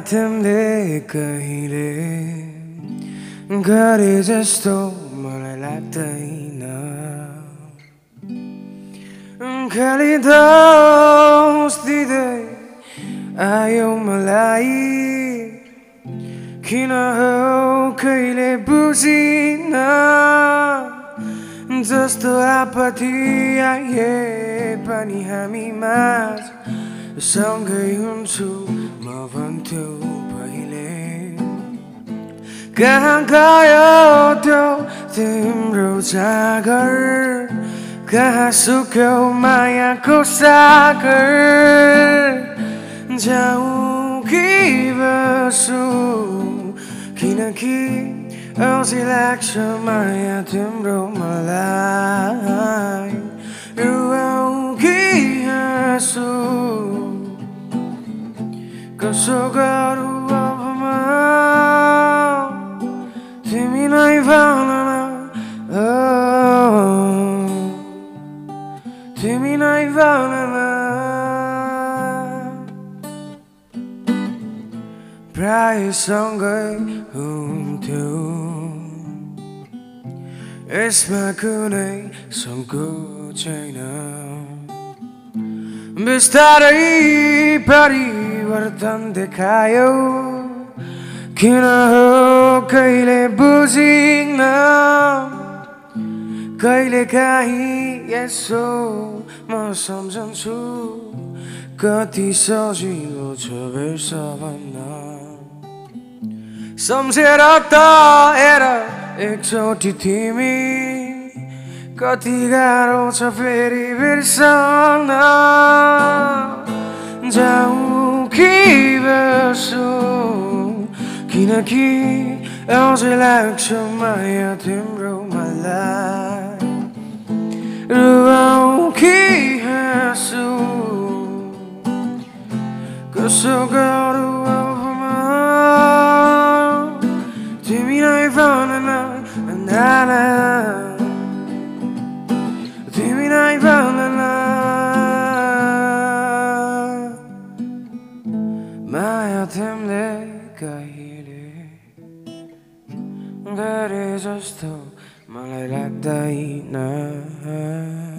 तिमीले कहिले गरे जस्तो मलाई लाग्दैन खाली दोष दिँदै आयो मलाई किन हो कहिले बुझिन जस्तो आपत्ति आए पनि हामी माझ सँगै हुन्छु म भन्थ्यौ पहिले कहाँ गयो त्यो तिम्रो जागर कहाँ सुक्यो मायाको सागर जाऊँ कि बसु किनकि अझै लाग्छ माया तिम्रो मलाई रुवाऊँ कि हाँसु कसो गरौँ अब म तिमी नै भन न तिमी नै भन न प्राय सँगै हुन्थ्यौ यसमा कुनै सङ्कोच छैन बिस्तारै परिवर्तन देखायो किन हो कहिले बुझिन कहिले काहीँ यसो म सम्झन्छु कति सजिलो छ बिर्स भन्न सम्झेर त हेर एकचोटि तिमी कति गाह्रो छ फेरि बिर्सन जाऊँ कि बसु किनकि अझै लाग्छ माया तिम्रो मलाई रुवाऊँ कि हाँसु कसो गरौँ अब म तिमी नै भन न नाना तिमी नै भन न माया तिमीले कहिले गरे जस्तो मलाई लाग्दैन